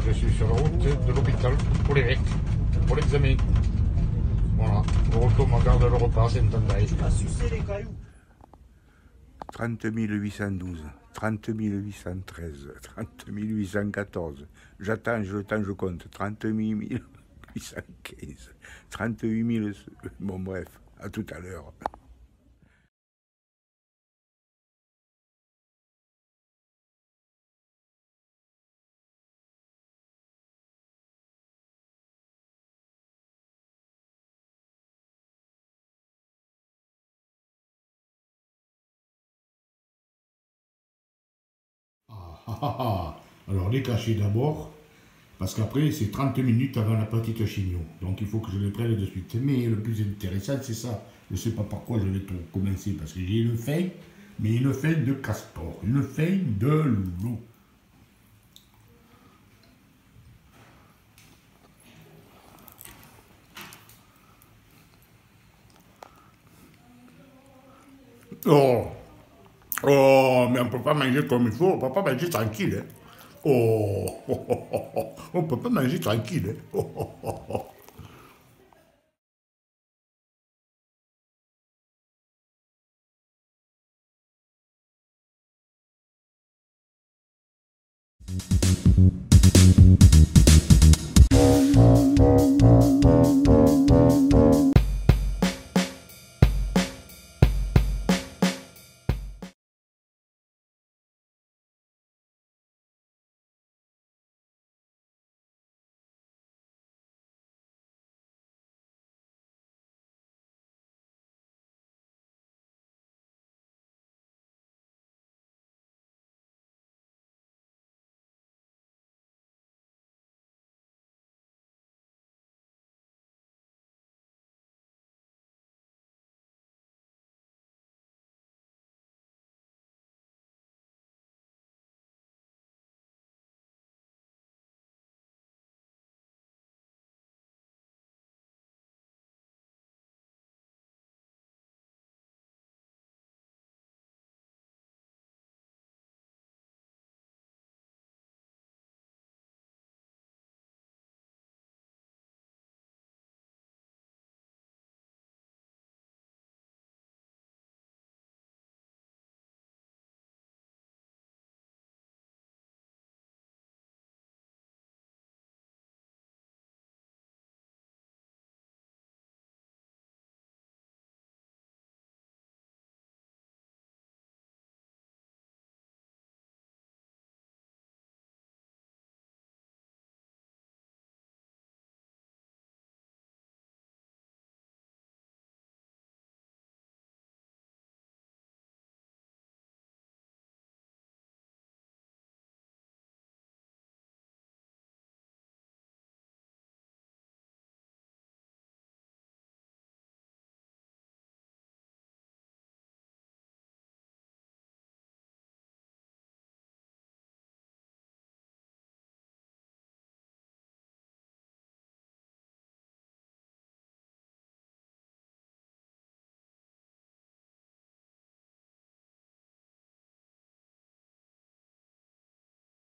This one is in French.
je suis sur la route de l'hôpital pour l'évêque, pour l'examen. Voilà, au retour, on garde le repas, c'est une tentaille. Tu vas sucer les cailloux. 30 812, 30 813, 30 814. J'attends, je compte. 38 815, 38 000. Bon, bref, à tout à l'heure. Alors les cacher d'abord, parce qu'après c'est 30 minutes avant la petite chignon. Donc il faut que je les prenne de suite. Mais le plus intéressant c'est ça. Je ne sais pas par quoi je vais tout commencer, parce que j'ai une feuille, mais une feuille de castor, une feuille de loup. Oh, oh, mais on ne peut pas manger comme il faut, on ne peut pas manger tranquille. Hein. Oh, oh, oh, oh, oh, on ne peut pas manger tranquille. Hein. Oh, oh, oh, oh.